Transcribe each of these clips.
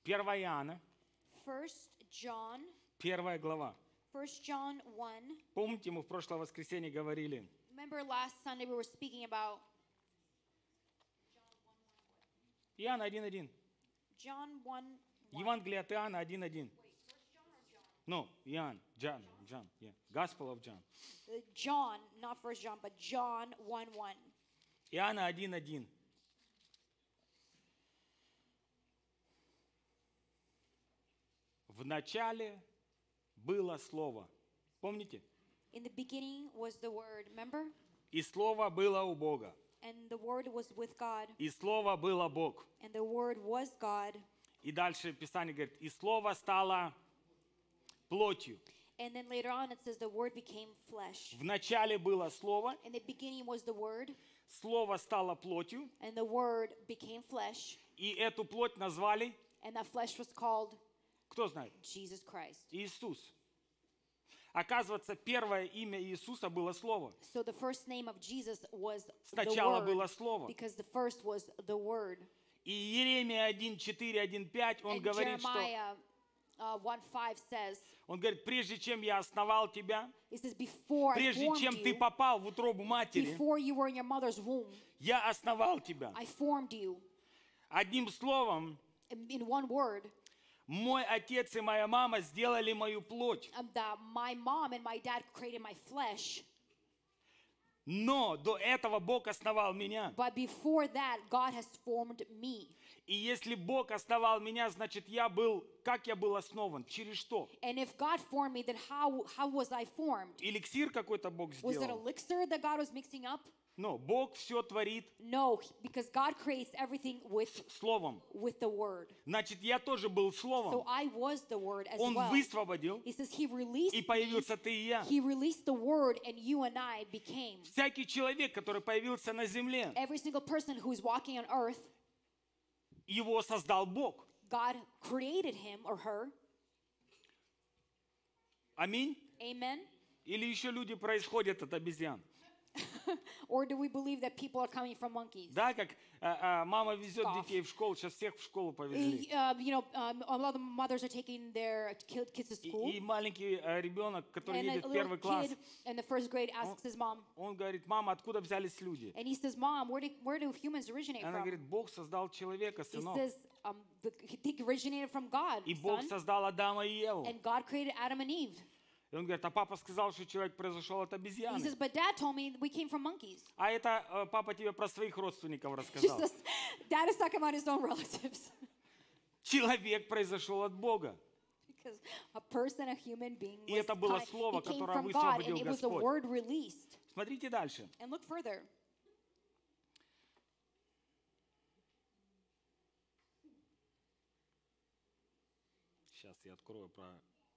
1 Иоанна, 1 John, 1 глава. 1 John 1. Помните, мы в прошлое воскресенье говорили, Remember last Sunday we were speaking about Иоанна 1.1. John 1. Евангелие от Иоанна 1.1. No, Иоанн, John, yeah. Gospel of John. John, not 1 John, but John 1:1. Иоанна 1.1. В начале было Слово. Помните? In the beginning was the Word, remember? И Слово было у Бога. And the Word was with God, И Слово было Бог. and the Word was God. И дальше Писание говорит, и Слово стало плотью. And then later on it says the Word became flesh. В начале было Слово, In the beginning was the Word, Слово стало плотью, and the Word became flesh, и эту плоть назвали, and that flesh was called кто знает, Jesus Christ. Иисус. Оказывается, первое имя Иисуса было Слово. So the first name of Jesus was the Сначала было Word, Слово. because the first was the Word. И Иеремия 1.4, 1.5, он And говорит, что... Jeremiah 1:5 says, Он говорит, прежде чем я основал тебя, it says, before I прежде formed чем ты you, попал в утробу матери, before you were in your mother's womb, я основал тебя. I formed you. Одним словом, In one word, мой отец и моя мама сделали мою плоть. that my mom and my dad created my flesh. Но до этого Бог основал меня. But before that, God has formed me. И если Бог основал меня, значит, я был, как я был основан? Через что? And if God formed me, then how was I formed? Эликсир какой-то Бог Was it сделал. elixir that God was mixing up? Но Бог все творит No, because God creates everything словом. with the word. Значит, я тоже был So словом. I was the word as Он well. высвободил, He says he released и me, появился ты и я. he released the word, and you and I became. Всякий человек, который появился на земле, Every single person who is walking on earth, его создал Бог. God created him or her. Аминь. Amen. Или еще люди происходят от обезьян. Or do we believe that people are coming from monkeys? Да, как мама везет Scoff. детей в школу, сейчас всех в школу повезли. A lot of mothers are taking their kids to school. И маленький ребенок, который And a едет в little первый класс, kid in the first grade asks his mom, он говорит, мама, откуда взялись люди? and he says, Mom, where do humans originate Она from? говорит, Бог создал человека, He сынок. says, they originated from God, И Бог son. создал Адама и Еву. And God created Adam and Eve. И он говорит, а папа сказал, что человек произошел от He обезьяны. says, but Dad told me we came from monkeys. А это папа тебе про своих родственников She рассказал. says, Dad is talking about his own relatives. Человек произошел от Бога. Because a person, a human being, И это было слово, he came которое from God, высвободил and it was the Господь. word released. Смотрите дальше. And look further. Сейчас я открою про...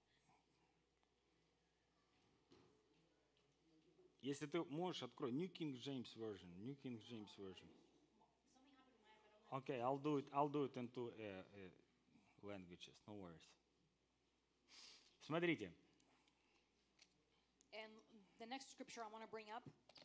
Если ты можешь, открой. New King James Version. New King James Version. Okay, I'll do it into languages. No worries. Смотрите. And the next scripture I want to bring up,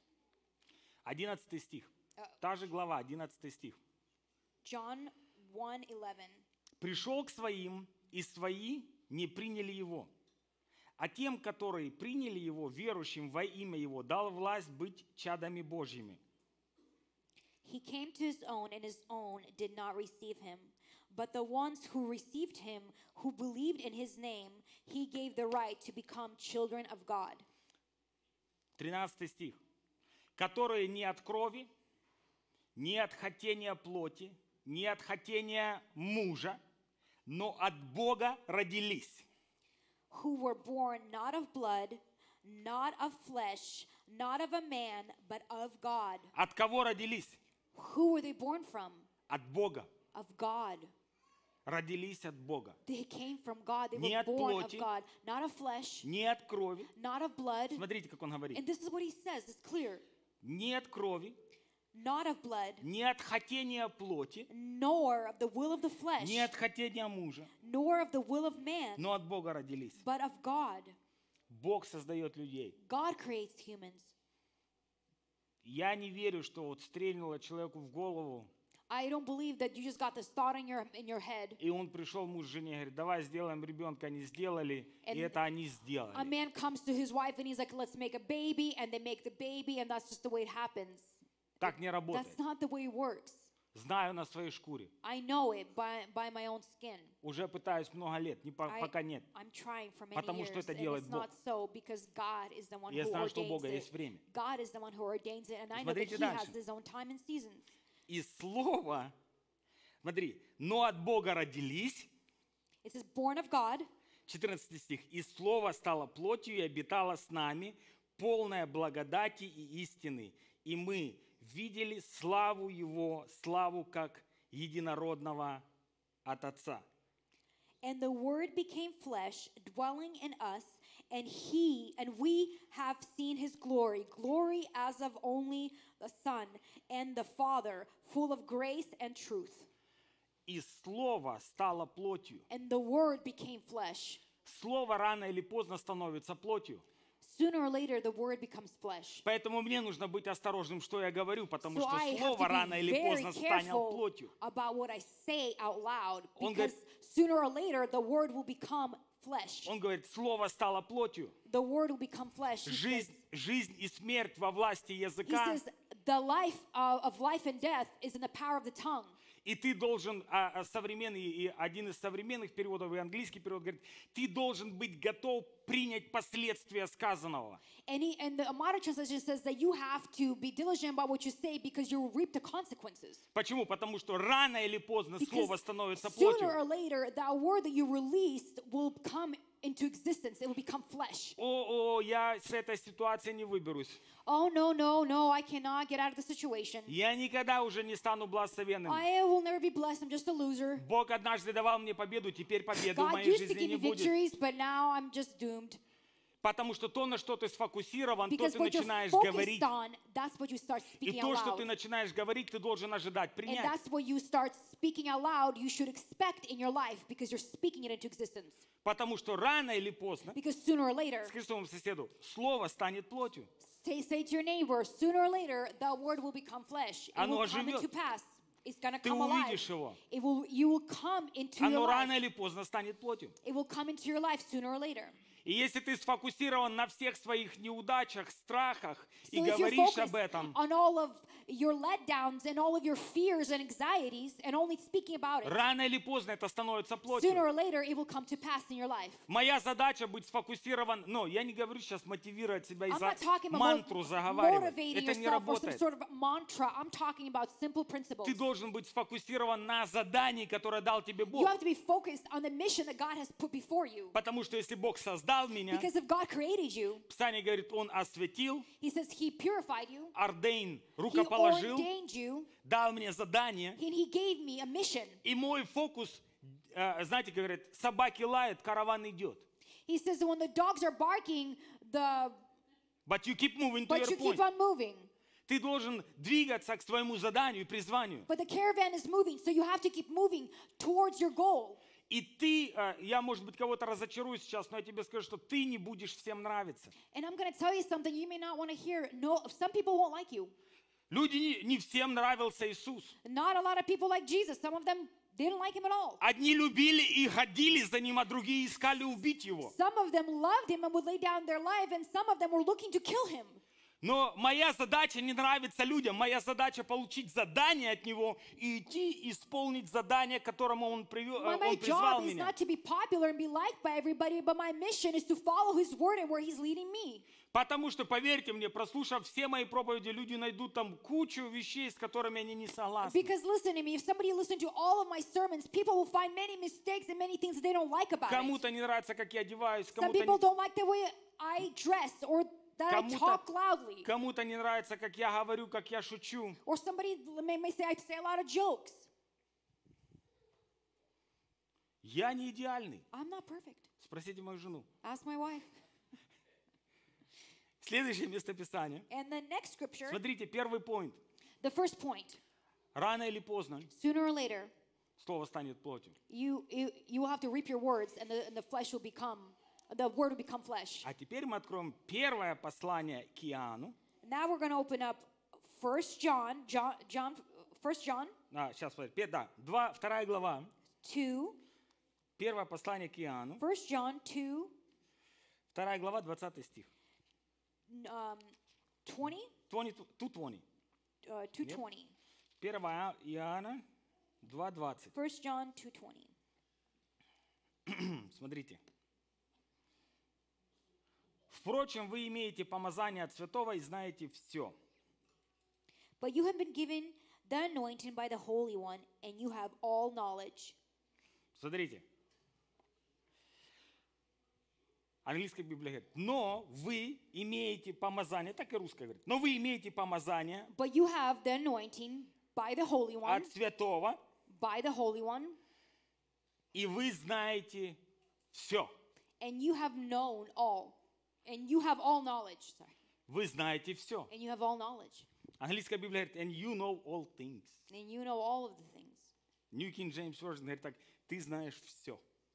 11 стих. Та же глава, 11 стих. John 1:11. «Пришел к своим, и свои не приняли его. А тем, которые приняли его, верующим во имя его, дал власть быть чадами Божьими». He came to his own, and his own did not receive him. But the ones who received him, who believed in his name, he gave the right to become children of God. 13 стих. «Которые не от крови, не от хотения плоти, не от хотения мужа, но от Бога родились». Who were born not of blood, not of flesh, not of a man, but of God. От кого родились? Who were they born from? От Бога. Of God. Родились от Бога. They came from God. They Не were от born плоти, of God, not of flesh, Не от крови. not of blood. Смотрите, как он говорит. And this is what he says. It's clear. Не от крови, Not of blood, не от хотения плоти, nor of the will of the flesh, не от хотения мужа, nor of the will of man, но от Бога родились. but of God. Бог создает людей. God creates humans. Я не верю, что вот стрельнуло человеку в голову, I don't believe that you just got this thought in your head. И он пришел, муж жене, говорит, давай сделаем ребенка, они сделали, и And это они A сделали. man comes to his wife and he's like, let's make a baby, and they make the baby, and that's just the way it happens. Так не работает. That's not the way it works. Знаю на своей шкуре. I know it by my own skin. Уже пытаюсь много лет, пока нет. I'm trying for many Потому years, что это and делает it's Бог. not so because God is the one Я who знаю, что у ordains Бога it. есть время. God is the one who ordains it, and I know that Смотрите He has дальше. His own time and seasons. И слово, смотри, но от Бога родились, It says, born of God, 14 стих, и слово стало плотью и обитало с нами, полное благодати и истины. И мы видели славу Его, славу как единородного от Отца. and the Word became flesh, dwelling in us, and we have seen His glory, glory as of only the Son and the Father, full of grace and truth. И слово стало плотью. And the Word became flesh. Слово рано или поздно становится плотью. Sooner or later, the Word becomes flesh. Поэтому мне нужно быть осторожным, что я говорю, потому So что I have слово to рано be или very поздно станет careful плотью. about what I say out loud, Он because sooner or later, the Word will become flesh. Он говорит, слово стало плотью. The Word will become flesh. He Жизнь и смерть во власти he языка. says, the life of life and death is in the power of the tongue. И ты должен, современный, и один из современных переводов, и английский перевод говорит, ты должен быть готов принять последствия сказанного. And the modern translation says that you have to be diligent about what you say because you will reap the consequences. Почему? Потому что рано или поздно слово Because становится sooner or плотью. later, that word that you released will come into existence. It will become flesh. Я с этой ситуации не выберусь. Oh, no, I cannot get out of the situation. Я никогда уже не стану благословенным. I will never be blessed. I'm just a loser. Бог однажды давал мне победу, теперь победы в God моей used to жизни give не me будет. victories, but now I'm just doomed. Потому что то, на что ты сфокусирован, то Because ты what you're начинаешь focused говорить. on, that's what you start И speaking то, out что ты loud. начинаешь говорить, ты должен ожидать, And принять. that's what you start speaking out loud, you should expect in your life because you're speaking it into existence. Потому что рано или поздно, Because sooner or later, скажи своему соседу, слово станет плотью. say to your neighbor, sooner or later, the word will become flesh. It Оно will come оживет. into pass. It's going to Ты come alive. увидишь его. You will come into your Оно рано life. или поздно станет плотью. It will come into your life sooner or later. И если ты сфокусирован на всех своих неудачах, страхах и So if you're говоришь focused об этом, on all of your letdowns and all of your fears and anxieties and only speaking about it, рано или поздно это становится sooner плотью. or later it will come to pass in your life. Моя задача быть сфокусирован, но я не говорю сейчас мотивировать себя и I'm за not talking about мантру заговаривать. motivating Это не yourself or some работает. sort of mantra. I'm talking about simple principles. Ты должен быть сфокусирован на задании, которое дал тебе You Бог. have to be focused on the mission that God has put before you. Потому что если Бог создал меня, Because if God created you, Писание говорит, Он осветил, He says He purified you, ордейн, He рукоположил, ordained you, дал мне задание. and He gave me a mission. И мой фокус, знаете, говорят, собаки лают, караван идет. He says that when the dogs are barking, But you keep moving to but your you keep point. on moving. Ты должен двигаться к своему заданию и призванию. But the caravan is moving, so you have to keep moving towards your goal. И ты, я, может быть, кого-то разочарую сейчас, но я тебе скажу, что ты не будешь всем нравиться. And I'm going to tell you something you may not want to hear. No, some people won't like you. Люди не всем нравился Иисус. Not a lot of people like Jesus. Some of them didn't like Him at all. Одни любили и ходили за Ним, а другие искали убить Его. Some of them loved Him and would lay down their life, and some of them were looking to kill Him. Но моя задача не нравится людям. Моя задача получить задание от Него и идти исполнить задание, к которому Он My призвал job is меня. not to be popular and be liked by everybody, but my mission is to follow His word and where He's leading me. Потому что, поверьте мне, прослушав все мои проповеди, люди найдут там кучу вещей, с которыми они не согласны. Because listen to me, if somebody listened to all of my sermons, people will find many mistakes and many things that they don't like about it. Кому-то не нравится, как я одеваюсь, Some people don't like the way I dress or that I talk loudly. кому-то не нравится, как я говорю, как я шучу. Or somebody may say I say a lot of jokes. Я не идеальный. I'm not perfect. Спросите мою жену. Ask my wife. Следующее местописание. And the next scripture, Смотрите, первый point. the first point, Рано или поздно sooner or later, слово станет плотью. you will have to reap your words, and the flesh will become, the word will become flesh. А теперь мы откроем первое послание к Иоанну. Now we're going to open up 1 John, 1 John, сейчас, смотри, да, 2 глава, 2, первое послание к Иоанну, 1 John 2, 2 глава, 20 стих. 20, 2:20. 2:20. 1 Иоанна 2:20. 1 John 2:20. Смотрите. Впрочем, вы имеете помазание от святого и знаете все. But you have been given the anointing by the Holy One, and you have all knowledge. Смотрите. Английская Библия говорит, но вы имеете помазание, так и русская говорит, но вы имеете помазание But you have the anointing by the Holy One, от святого, by the Holy One, и вы знаете все. and you have known all. And you have all knowledge. Sorry. Вы знаете все. And you have all knowledge. Английская Библия говорит, and you know all things. And you know all of the things. New King James Version говорит так, ты знаешь все.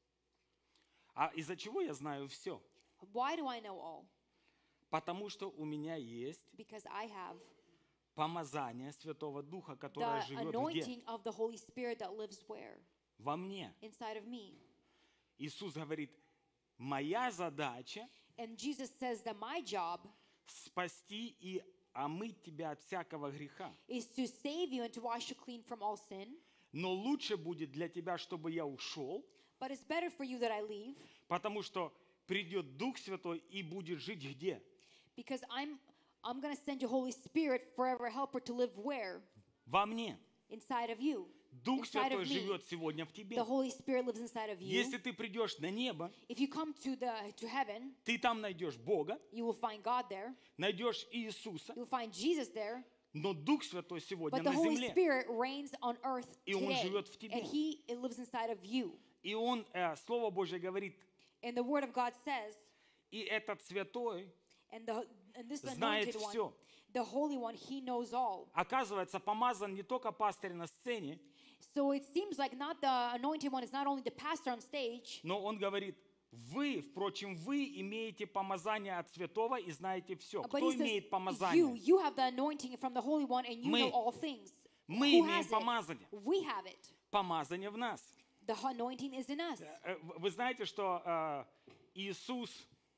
А из-за чего я знаю все? Why do I know all? Потому что у меня есть Because I have помазание Святого Духа, которое the живет где? anointing of the Holy Spirit that lives where? Во мне. Inside of me. Иисус говорит, моя задача And Jesus says that my job спасти и омыть тебя от всякого греха. is to save you and to wash you clean from all sin. Но лучше будет для тебя, чтобы я ушел, But it's better for you that I leave потому что придет Дух Святой и будет жить где? because I'm going to send you Holy Spirit forever helper to live where? Во мне. Inside of you. Дух Inside Святой of me. живет сегодня в тебе. The Holy Spirit lives inside of you. Если ты придешь на небо, If you come to heaven, ты там найдешь Бога, you will find God there. найдешь Иисуса, You will find Jesus there. но Дух Святой сегодня But the на Holy земле. Spirit reigns on earth И Он today. живет в тебе. And it lives inside of you. И Он, Слово Божье говорит, And the Word of God says, и этот Святой and this знает anointed one, все. the Holy One, He knows all. Оказывается, помазан не только пастырь на сцене, So it seems like not the anointed one is not only the pastor on stage, но Он говорит, вы, впрочем, вы имеете помазание от святого и знаете все. but Кто He имеет says, помазание? you have the anointing from the Holy One and you Мы- know all things. Мы Who имеем has it? помазание. We have it. Помазание в нас. The anointing is in us. Вы знаете, что Иисус,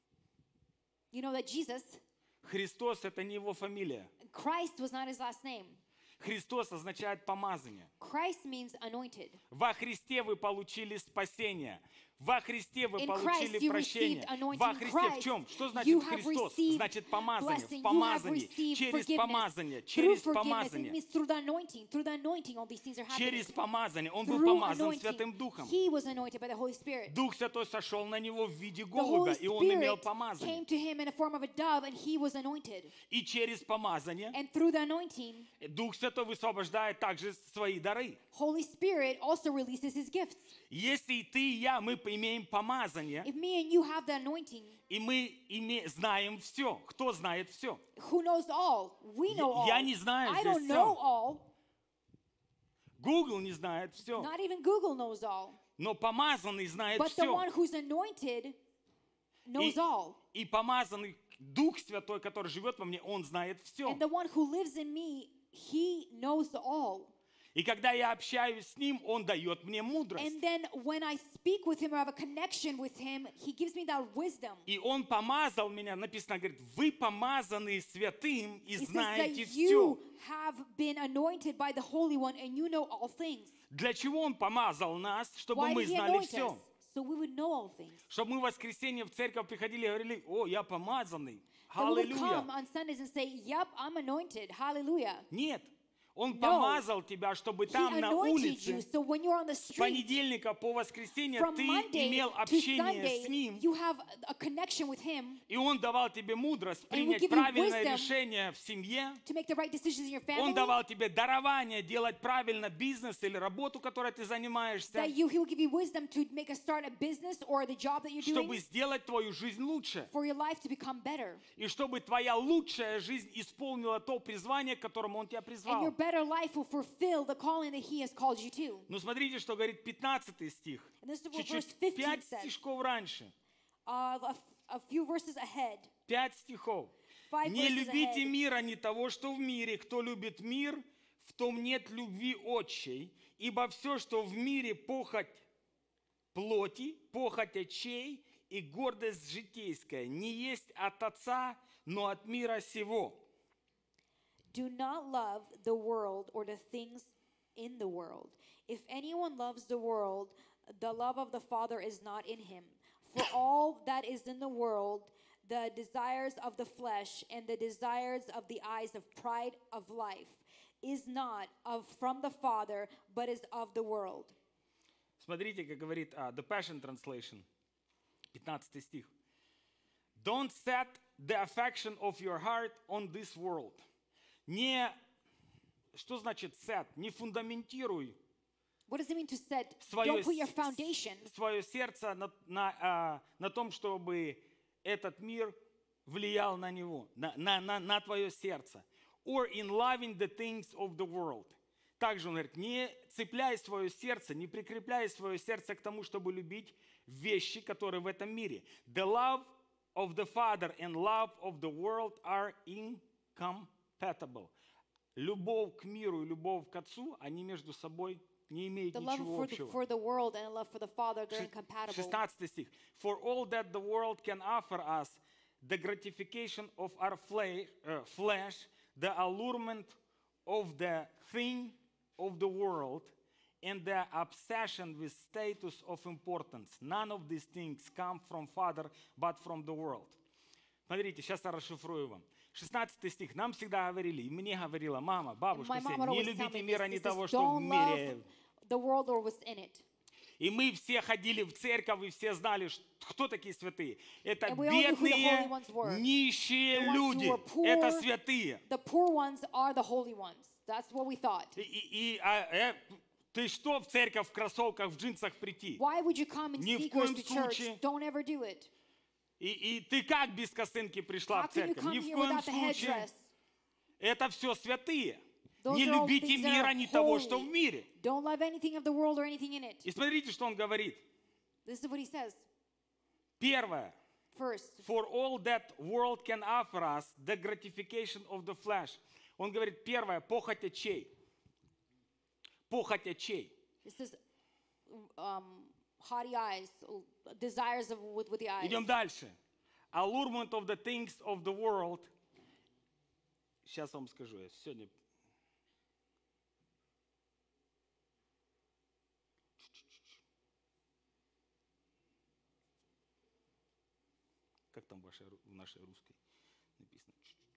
You know that Jesus, Христос, это не Его фамилия. Christ was not His last name. Христос означает помазание. Christ means anointed. Во Христе вы получили спасение. Во Христе вы In получили Christ you прощение. received anointing. Во In Христе в Christ чем? Что you значит have Христос? received Значит помазание. blessing. В You have помазании. received Через forgiveness. помазание. Through Через forgiveness, it помазание. means through the anointing. Through the anointing, all these things are happening. Через помазание. Он был Through помазан Святым anointing, Духом. He was anointed by the Holy Spirit. Дух Святой сошел на него в виде The голубя, Holy и он имел Spirit помазание. came to him in the form of a dove, and he was anointed. И через помазание And through the anointing, Дух Святой высвобождает также свои дары. Holy Spirit also releases His gifts. Если и ты, и я, мы имеем помазание, If me and you have the anointing, и мы знаем все. Кто знает все? who knows all? We know all. Я не знаю I здесь don't know всё. all. Google не знает все. Not even Google knows all. Но помазанный знает But the все. one who's anointed knows all. И помазанный Дух Святой, который живет во мне, он знает все. And the one who lives in me, He knows all. И когда я общаюсь с Ним, Он дает мне мудрость. And then when I speak with Him or have a connection with Him, He gives me that wisdom. И Он помазал меня, написано, говорит, вы помазаны святым и He says знаете that все. you have been anointed by the Holy One and you know all things. Для чего Он помазал нас? Чтобы Why мы did He знали anoint все. us? So we would know all things. Чтобы мы в воскресенье в церковь приходили и говорили, о, я помазанный. That we would Аллилуйя. come on Sundays and say, yep, I'm anointed. Hallelujah. Нет. Он No. помазал тебя, чтобы He там на anointed you. улице So when you're on the с street, понедельника по воскресенье from ты Monday имел to общение Sunday, с Ним, you have a connection with Him и Он давал тебе мудрость And He will принять give you правильное wisdom решение в семье. to make the right decisions in your Он family. давал тебе дарование делать правильно бизнес или работу, которой ты занимаешься, That He will give you wisdom to start a business or the job that you're чтобы doing сделать твою жизнь лучше. for your life to become better. И чтобы твоя лучшая жизнь исполнила то призвание, к которому Он тебя And your призвал. better life will fulfill the calling that He has called you to. Ну смотрите, что говорит 15 стих. And this is what verse Чуть-чуть 15 5 says. стишков раньше. A few verses ahead. 5 стихов. Five Не verses любите ahead. мира, не того, что в мире. Кто любит мир, в том нет любви отчей, ибо все, что в мире похоть плоти, похоть очей и гордость житейская, не есть от Отца, но от мира сего. Do not love the world or the things in the world. If anyone loves the world, the love of the Father is not in him. For all that is in the world, the desires of the flesh and the desires of the eyes of pride of life, is not from the Father, but is of the world. Смотрите, как говорит The Passion Translation, 15 стих. Don't set the affection of your heart on this world. Не, что значит set? Не фундаментируй What does it mean to set? свое, Don't put your foundation свое сердце на том, чтобы этот мир влиял на него, на твое сердце. Or in loving the things of the world. Также он говорит, не цепляй свое сердце, не прикрепляй свое сердце к тому, чтобы любить вещи, которые в этом мире. The love of the Father and love of the world are incompatible. Любовь к миру и любовь к Отцу, они между собой не имеют the love ничего общего. for the world and love for the Father, they're incompatible. 16 стих. For all that the world can offer us, the gratification of our flesh, the allurement of the thing of the world, and the obsession with status of importance. None of these things come from Father, but from the world. Смотрите, сейчас я расшифрую вам. 16 стих. Нам всегда говорили, и мне говорила мама, бабушка, My все, mom would не always tell любите me мира, this. не This того, is, что в don't мире. love the world or what's in it. И мы все ходили в церковь, и все знали, кто такие святые. Это And we all knew who the бедные, holy ones were. нищие The ones who люди. were poor. Это святые. The poor ones are the holy ones. That's what we thought. Ты что в церковь в кроссовках, в джинсах прийти? Why would you come in Ни в sneakers коем to church? случае. Don't ever do it. И ты как без косынки пришла How в can you церковь? come Ни в here коем without the случае. headdress? Это все святые. Those Не are all любите things that мира, are ни того, что в holy. мире. Don't love anything of the world or anything in it. И смотрите, что он говорит. This is what he says. Первое. First, For all that world can offer us, the gratification of the flesh. Он говорит, первое, похоть очей. Похоть очей. this is haughty eyes, desires of with the eyes. Идем дальше. Allurement of the things of the world. Сейчас вам скажу. Я сегодня... Как там в нашей русской написано?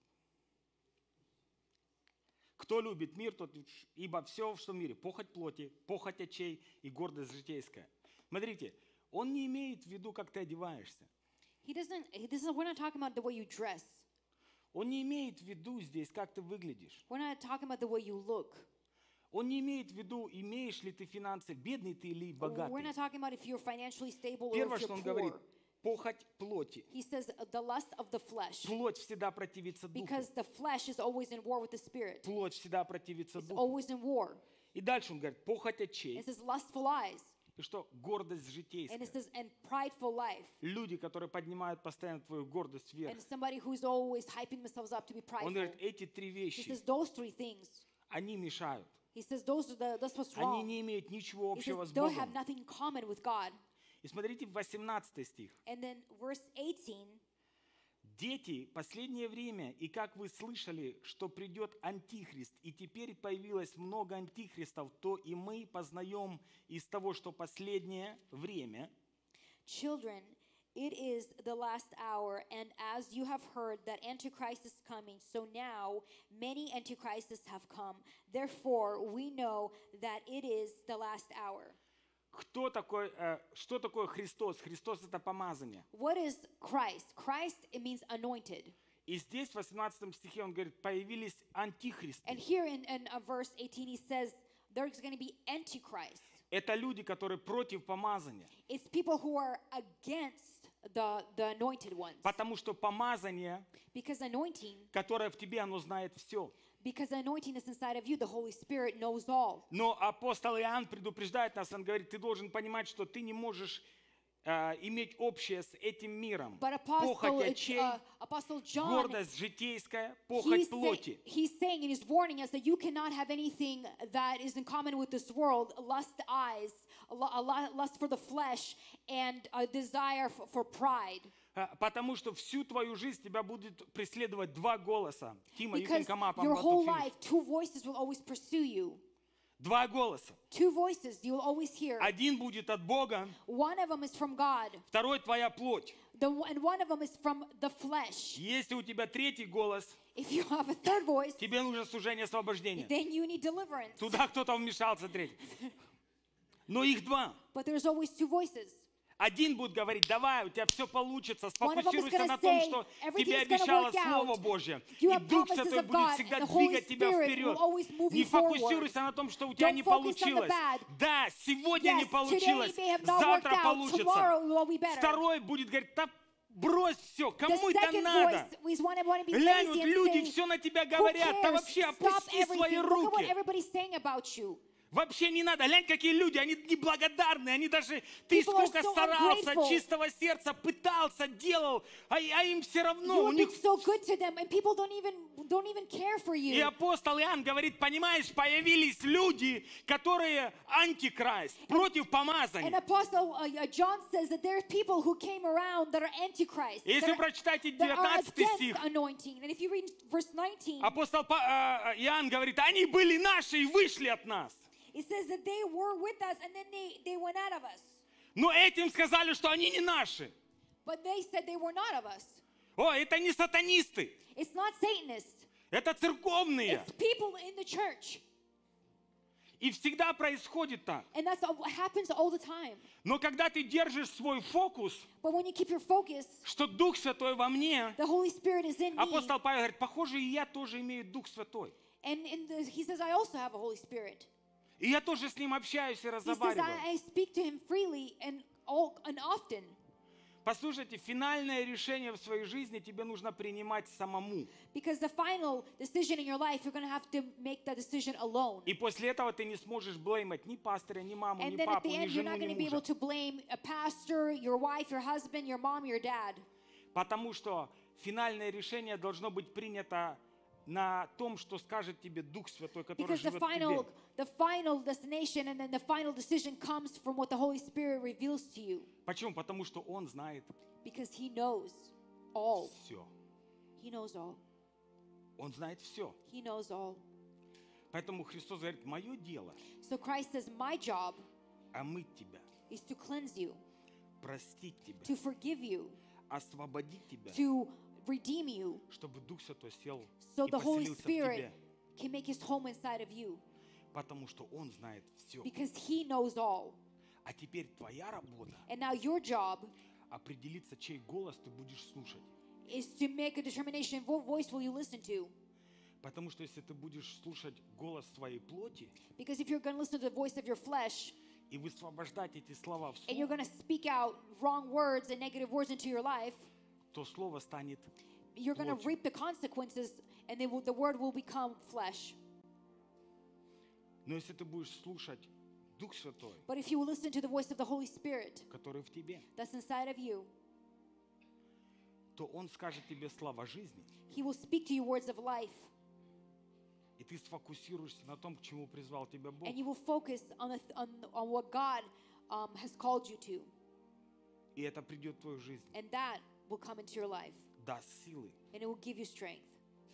Кто любит мир, тот, ибо все, что в мире, похоть плоти, похоть очей и гордость житейская. Смотрите, он не имеет в виду, как ты одеваешься. We're not talking about the way you dress. Он не имеет в виду здесь, как ты выглядишь. We're not talking about the way you look. Он не имеет в виду, имеешь ли ты финансы, бедный ты или We're богатый. not talking about if you're financially stable or Первое, if что you're он говорит, poor. похоть плоти. He says the lust of the flesh. Плоть всегда противится духу. Because the flesh is always in war with the spirit. Плоть всегда противится It's духу. always in war. И дальше он говорит, похоть очей. It says lustful eyes. И что? Гордость And житейская. it says and prideful life. Люди, которые поднимают постоянно твою гордость вверх. And somebody who's always hyping themselves up to be Он prideful. говорит, эти три He вещи, says those three things. они мешают. He says that's what's Они wrong. не имеют ничего He общего says с they have Богом. nothing in common with God. И смотрите, 18 стих. And then verse 18. Дети, последнее время, и как вы слышали, что придет Антихрист, и теперь появилось много антихристов, то и мы познаем из того, что последнее время, Children, it is the last hour, and as you have heard that Antichrist is coming, so now many Antichrists have come. Therefore, we know that it is the last hour. кто такой, что такое Христос? Христос – это помазание. What is Christ? Christ, it means anointed. И здесь, в 18 стихе, он говорит, появились антихристы. And here in verse 18, he says there's going to be Antichrist. Это люди, которые против помазания. It's people who are against the anointed ones. Потому что помазание, Because anointing, которое в тебе, оно знает все. because the anointing is inside of you, the Holy Spirit knows all. Но апостол Иоанн предупреждает нас, он говорит, ты должен понимать, что ты не можешь иметь общее с этим миром. But Похоть очей, Apostle John, гордость житейская, похоть плоти. he's saying and he's warning us that you cannot have anything that is in common with this world: lust eyes, lust for the flesh, and a desire for pride. Потому что всю твою жизнь тебя будут преследовать два голоса. Тима, you Because can come up, I'm your about whole to finish. life, two voices will always pursue you. Два голоса. Two voices you will always hear. Один будет от Бога, One of them is from God, второй твоя плоть. and one of them is from the flesh. Если у тебя третий голос, If you have a third voice, тебе нужно служение освобождения. then you need deliverance. Туда кто-то вмешался, третий. Но их два. But there's always two voices. Один будет говорить: давай, у тебя все получится, One of them is сфокусируйся gonna на том, say, что everything's тебе gonna обещало work out. Слово Божье. You И have Дух promises Святой of будет God, всегда and the Holy двигать тебя Spirit вперед. will always move Не you forward. фокусируйся на том, что у тебя Don't не focus on the получилось. bad. Да, сегодня Yes, не получилось, today may have not завтра worked out, получится. tomorrow will be better. Второй будет говорить: да брось все, The кому это second надо? voice is want to be Глянь, lazy вот and люди say, все на тебя who говорят, да cares? вообще Stop опусти свои everything. Look at what руки. everybody's saying about you. Вообще не надо. Глянь, какие люди, они неблагодарны, они даже, ты People are сколько so старался, ungrateful. чистого сердца, пытался, делал, а им все равно, You у have них... been so good to them, and people don't even care for И you. апостол Иоанн говорит: понимаешь, появились люди, которые антикраист, против And помазания. Apostle John says that there are people who came around that are antichrist, Если вы that прочитаете are 19 against стих, anointing. And if you read verse 19, апостол Иоанн говорит: они были наши и вышли от нас. it says that they were with us and then they went out of us. Но этим сказали, что они не наши. But they said they were not of us. О, это не сатанисты, It's not Satanists. это церковные. It's people in the church. И всегда происходит так. And that's what happens all the time. Но когда ты держишь свой фокус, But when you keep your focus, что Дух Святой во мне, the Holy Spirit is in me. апостол Павел говорит: похоже, и я тоже имею Дух Святой. And he says, I also have a Holy Spirit. И я тоже с ним общаюсь и He says, разговариваю. I speak to him freely and often. Послушайте, финальное решение в своей жизни тебе нужно принимать самому. Because the final decision in your life, you're going to have to make that decision alone. И после этого ты не сможешь блеймать ни пастыря, ни маму, And ни then at папу, the ни end, you're жену, not going ни to be able мужа. to blame a pastor, your wife, your husband, your mom, your dad. Потому что финальное решение должно быть принято на том, что скажет тебе Дух Святой, который Because живет в тебе. the final destination and then the final decision comes from what the Holy Spirit reveals to you. Почему? Потому что Он знает Because he knows all. все. He knows all. Он знает все. He knows all. Поэтому Христос говорит: мое дело So Christ says, my job омыть тебя, is to cleanse you, простить тебя, to forgive you, освободить тебя, to redeem you, чтобы Дух Святой сел so и the Holy поселился в Spirit тебе. can make his home inside of you. Потому что Он знает все. Because he knows all. А теперь твоя работа And now your job определиться, чей голос ты будешь слушать. is to make a determination, what voice will you listen to? Потому что если ты будешь слушать голос своей плоти Because if you're going to listen to the voice of your flesh, и высвобождать эти слова and you're вслух, going to speak out wrong words and negative words into your life, то слово станет. you're going to Плотью. reap the consequences, and the word will become flesh. Но если ты будешь слушать Дух Святой, But if you will listen to the voice of the Holy Spirit который в тебе, that's inside of you, то Он скажет тебе слова жизни, he will speak to you words of life, и ты сфокусируешься на том, к чему призвал тебя Бог. and you will focus on what God has called you to, И это придет в твою жизнь, and that will come into your life, даст силы. and it will give you strength.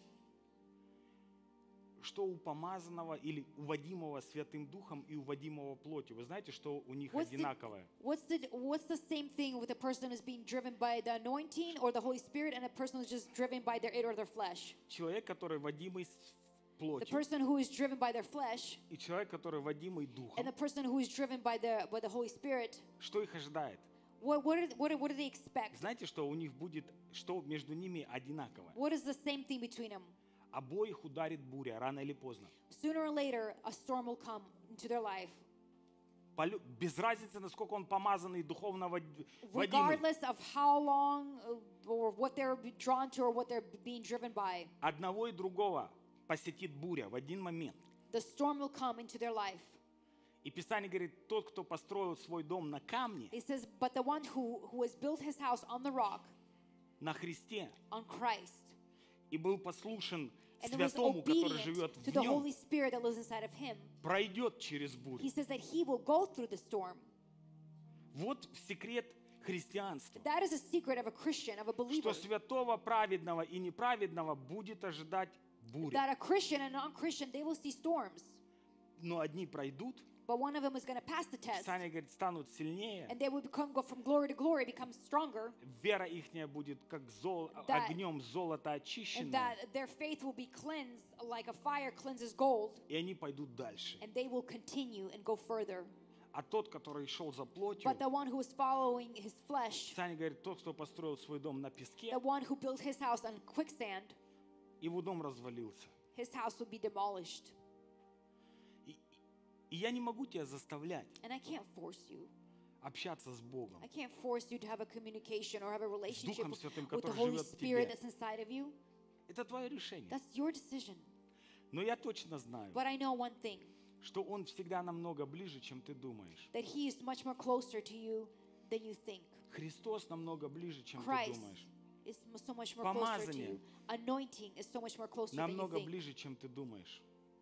Что у помазанного или у водимого Святым Духом и у водимого плотью? Вы знаете, что у них What's одинаковое? the same thing with a person who's being driven by the anointing or the Holy Spirit and a person who's just driven by their id or their flesh? Человек, который водимый The плотью, person who is driven by their flesh и человек, который водимый and Духом. the person who is driven by the Holy Spirit, Что их ожидает? what do they expect? Знаете, что у них будет, что между ними одинаковое? What is the same thing between them? Обоих ударит буря, рано или поздно. Sooner or later, a storm will come into their life. Без разницы, насколько он помазанный, духовно водимый. Regardless of how long or what they're drawn to or what they're being driven by, Одного и другого посетит буря в один момент. the storm will come into their life. И Писание говорит, тот, кто построил свой дом на камне, It says, but the one who has built his house on the rock, на Христе, on Christ, и был послушен and was Святому, который obedient живет to в the нем, Holy Spirit that lives inside of him, пройдет через бурю. he says that he will go through the storm. Вот секрет христианства. That is a secret of a Christian, of a believer. Что святого, праведного и неправедного будет ожидать буря. That a Christian and a non-Christian, they will see storms. Но одни пройдут, But one of them is going to pass the test. Писание говорит, станут сильнее, And they will go from glory to glory, become stronger. вера ихняя будет как That- огнем золота And очищенная, that their faith will be cleansed like a fire cleanses gold. и они пойдут дальше. And they will continue and go further. А тот, который шел за плотью, But the one who is following his flesh, Писание говорит, тот, кто построил свой дом на песке, the one who built his house on quicksand, его дом развалился. his house will be demolished. И я не могу тебя заставлять And I can't force you. общаться с Богом, I can't force you to have a communication or have a relationship Духом with Святым, the который Holy живет в Spirit тебе. that's inside of you. Это твое решение. That's your decision. Но я точно знаю, But I know one thing, что Он всегда намного ближе, чем ты думаешь. that He is much more closer to you than you think. Христос намного ближе, чем ты Christ думаешь. is so much more closer to Помазание you. Anointing is so much more closer than you Намного think. ближе, чем ты думаешь.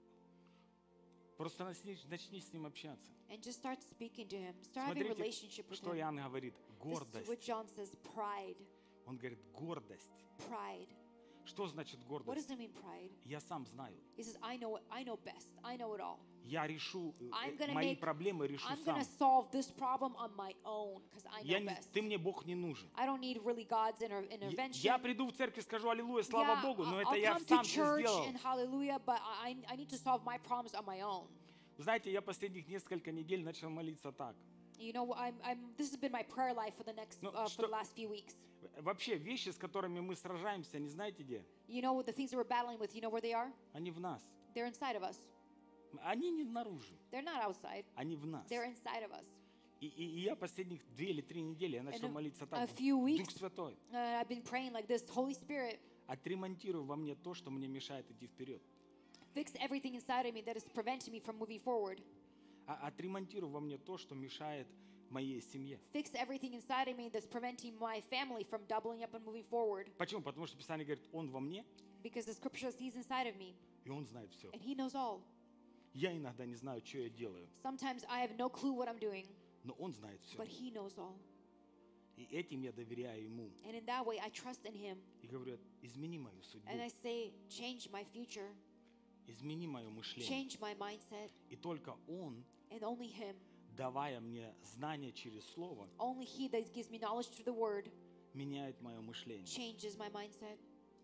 Просто начни с Ним общаться. And just start speaking to Him. Start having a Смотрите, relationship with что Him. Иоанн говорит. This is what Гордость. John says, pride. Он говорит, гордость. Pride. Что значит What does гордость? it mean, pride? Я сам знаю. He says, I know best. I know it all. Я решу, I'm gonna мои make- проблемы решу I'm сам. going to solve this problem on my own because I know best. Ты мне, Бог, не нужен. I don't need really God's intervention. Я приду в церковь, скажу аллилуйя, слава Yeah, Богу, но I'll это я come to сам все church сделал. and hallelujah, but I need to solve my problems on my own. Знаете, я последних несколько недель начал молиться так. You know, this has been my prayer life for the Ну, for что- the last few weeks. Вообще, вещи, с которыми мы сражаемся, не знаете где? You know, the things that we're battling with, you know where they are? Они в нас. They're inside of us. Они не снаружи, They're not outside. они в нас. They're inside of us. И я последних 2 или 3 недели я начал And молиться a так. few Дух weeks, Святой, I've been praying like this. Holy Spirit, отремонтируй во мне то, что мне мешает идти вперед. fix everything inside of me that is preventing me from moving forward. Отремонтируй во мне то, что мешает моей семье. Fix everything inside of me that's preventing my family from doubling up and moving forward. Почему? Потому что Писание говорит, Он во мне, Because the scripture says He's inside of me и Он знает все. and He knows all. Я иногда не знаю, что я делаю, Sometimes I have no clue what I'm doing, но Он знает все. but He knows all. И этим я доверяю Ему. And in that way, I trust in Him. И говорю, измени мою судьбу, And I say, change my future, измени мое мышление. change my mindset, И только Он, and only Him, давая мне знания через Слово, only He that gives me knowledge through the Word, меняет мое мышление. changes my mindset.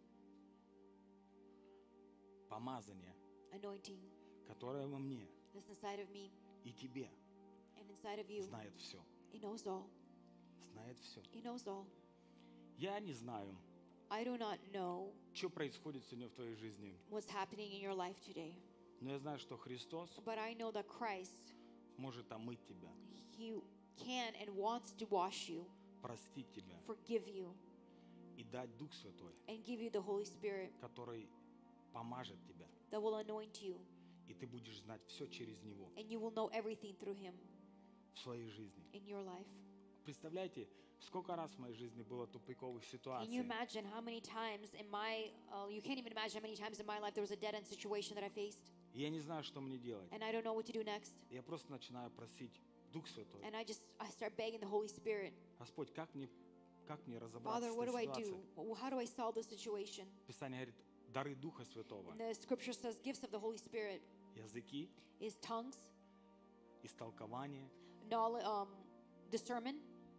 Помазание, Anointing которое во мне that's inside of me и тебе, and inside of you. знает все. He knows all. Знает все. He knows all. Я не знаю, I do not know что происходит сегодня в твоей жизни, what's happening in your life today, но я знаю, что Христос but I know that Christ, может омыть тебя, He can and wants to wash you, простить тебя forgive you, и дать Дух Святой, and give you the Holy Spirit который помажет тебя, that will anoint you, и ты будешь знать все через Него and you will know everything through Him в своей жизни. in your life. Представляете, сколько раз в моей жизни было тупиковых Can you ситуаций, imagine how many times in my, you can't even imagine how many times in my life there was a dead-end situation that I faced, и я не знаю, что мне делать. and I don't know what to do next. Я просто начинаю просить Дух Святой. And I start begging the Holy Spirit, Господь, как мне разобраться Father, с what do этой I do? ситуацией? How do I solve this situation? Писание говорит, дары Духа Святого, And the scripture says gifts of the Holy Spirit языки, is tongues, истолкование, knowledge, discernment,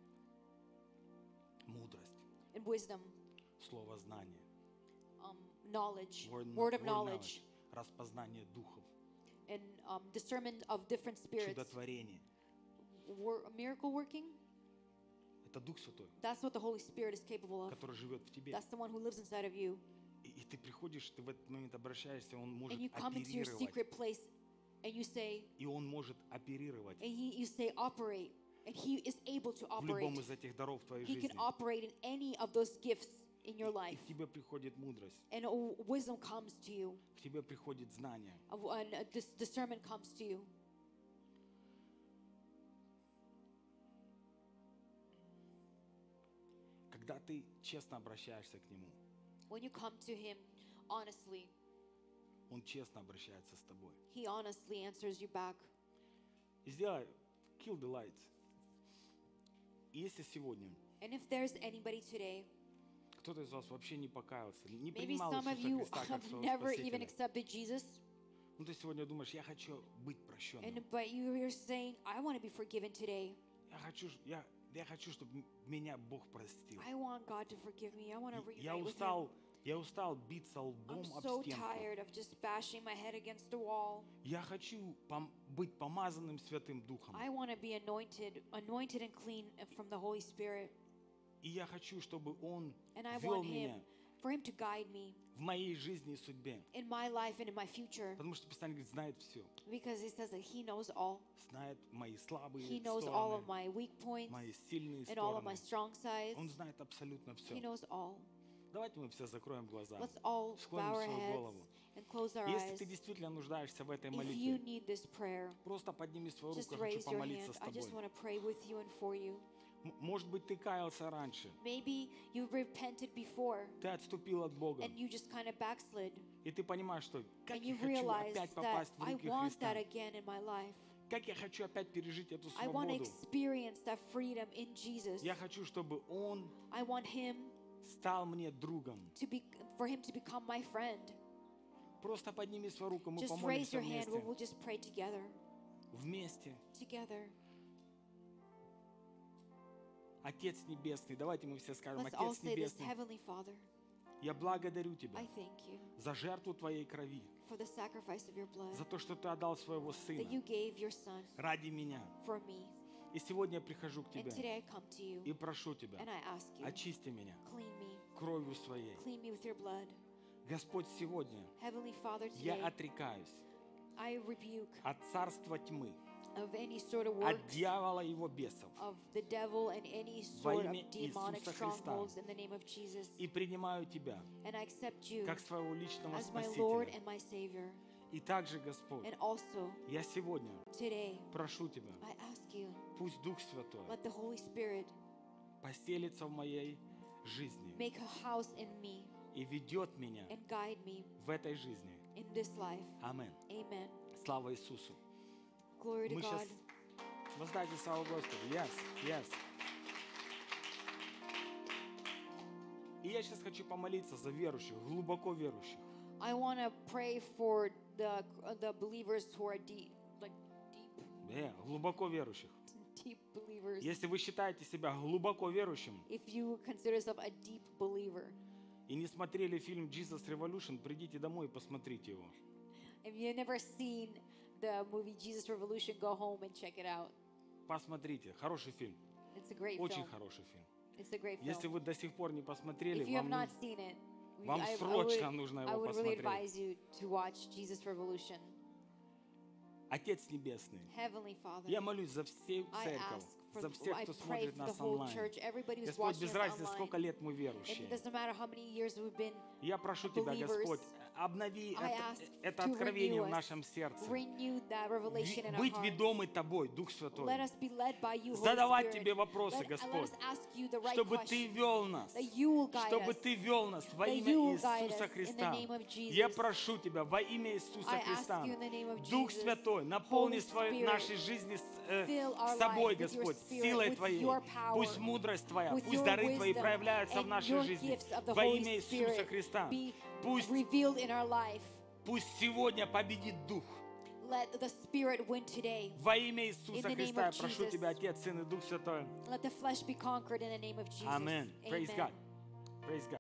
мудрость, and wisdom, слово знание, knowledge, word word of knowledge, knowledge, распознание духов, and discernment of different spirits. чудотворение. Miracle working, Это Дух Святой, that's what the Holy Spirit is capable of. который живет в тебе. That's the one who lives inside of you. И ты приходишь, ты в этот момент обращаешься, Он может And you come into your оперировать. secret place and you say, И Он может оперировать and you say, operate. And He is able to в любом operate. из этих даров в твоей He жизни. can operate in any of those gifts in your И life. к тебе приходит мудрость, And wisdom comes to you. к тебе приходит знание. And this discernment comes to you. когда ты честно обращаешься к Нему, When you come to Him honestly, Он честно обращается с тобой. He honestly answers you back. И сделай kill the lights. И если сегодня And if there's anybody today, кто-то из вас вообще не покаялся, не maybe принимал some of Иисуса you Христа have как своего never even Спасителя, accepted Jesus, ну ты сегодня думаешь, я хочу быть прощенным. but you're saying, I want to be forgiven today. Я хочу, чтобы меня Бог простил. I want God to forgive me. I want to Я reunite with Him. устал биться лбом I'm об so стенку. tired of just bashing my head against the wall. Я хочу быть помазанным Святым Духом. I want to be anointed and clean from the Holy Spirit. И я хочу, чтобы Он And I вел want меня for Him to guide me в моей жизни и судьбе. in my life and in my future. Потому что Писание говорит, знает все. Because He says that He knows all. Знает мои слабые He knows all of стороны, my weak points мои сильные and all of my стороны. strong sides. Он знает абсолютно все. He knows all. Давайте мы все закроем глаза. Let's all bow Склоним our свою heads голову. and close our Если eyes. ты действительно нуждаешься в этой If you молитве, need this prayer, просто подними свою just руку, я хочу raise your hand. помолиться с I just тобой. want to pray with you and for you. Может быть, ты каялся раньше, Maybe you've repented before ты отступил от Бога, and you just kind of backslid. и ты понимаешь, что как And я you хочу realize опять that попасть в I руки want Христа, that again in my life. как я хочу опять пережить эту I want to свободу. experience that freedom in Jesus. Я хочу, чтобы Он I want Him стал мне другом. for Him to become my friend. Просто подними свою руку, мы Just raise помолимся your hand. вместе. We'll just pray together. Вместе. Together. Отец Небесный, давайте мы все скажем, Let's all Отец say this. Небесный, Heavenly Father, я благодарю Тебя I thank you за жертву Твоей крови, for the sacrifice of your blood, за то, что Ты отдал Своего that Сына you gave your Son ради меня. for me. И сегодня я прихожу к And Тебе today I come to you и прошу Тебя, and I ask you, очисти меня clean me, кровью Своей. clean me with your blood. Господь, сегодня Heavenly Father, я today отрекаюсь I rebuke от царства тьмы, of any sort of от works дьявола и его бесов, of the devil and any Во sort of имя demonic Иисуса Христа. strongholds in the name of Jesus. и принимаю Тебя And I accept you как своего личного as my Lord Спасителя. and my Savior. И также, Господь, And also, я сегодня today, прошу Тебя, I ask you, пусть Дух Святой let the Holy Spirit поселится в моей жизни make a house in me и ведет меня and guide me в этой жизни. in this life. Аминь. Amen. Слава Иисусу. Glory to Мы God. сейчас воздайте славу Господу. Yes, yes. И я сейчас хочу помолиться за верующих, глубоко верующих. I want to pray for the believers who are deep Глубоко верующих. believers. Если вы считаете себя глубоко верующим If you consider yourself a deep believer, и не смотрели фильм Jesus Revolution, придите домой и посмотрите его. if you've never seen the movie Jesus Revolution, go home and check it out. Посмотрите. Хороший фильм. It's a great Очень film. хороший фильм. It's a great film. Если вы до сих пор не посмотрели, If you have вам not нужно... seen it, вам I срочно нужно I его would really посмотреть. advise you to watch Jesus Revolution. Отец Небесный, Heavenly Father, я молюсь за всю I церковь, ask за всех, I кто pray смотрит for the нас whole онлайн. church, everybody who's Господь, watching без us разницы, online. сколько лет мы It верующие. doesn't matter how many years we've been Я прошу Тебя, believers. Господь, обнови I ask это to откровение renew в us, нашем сердце. renew that revelation in our Быть hearts. ведомы Тобой, Дух Святой. Let us be led by you, Holy Задавать Spirit. Тебе вопросы, Let Господь, us ask you the right чтобы Ты questions, вел нас, that you will guide чтобы us. Ты вел нас во that имя you will guide Иисуса us in the Христа. name of Jesus. Я прошу Тебя во имя Иисуса I ask Христа, you in the name of Дух Jesus, Святой, наполни Holy свои Spirit, наши жизни fill our Собой, life with your Господь, Spirit, силой with Твоей. your power, Пусть мудрость Твоя, with пусть your дары Твои wisdom, проявляются в and нашей your жизни. gifts of the Во Holy имя Иисуса Spirit Христа. be Пусть revealed in our life. Пусть сегодня победит Дух. Let the Spirit win today. Во имя Иисуса In the name Христа я of прошу Jesus. Тебя, Отец, Сын и Дух Святой. Let the flesh be conquered in the name of Jesus. Аминь. Praise Amen. God. Praise God.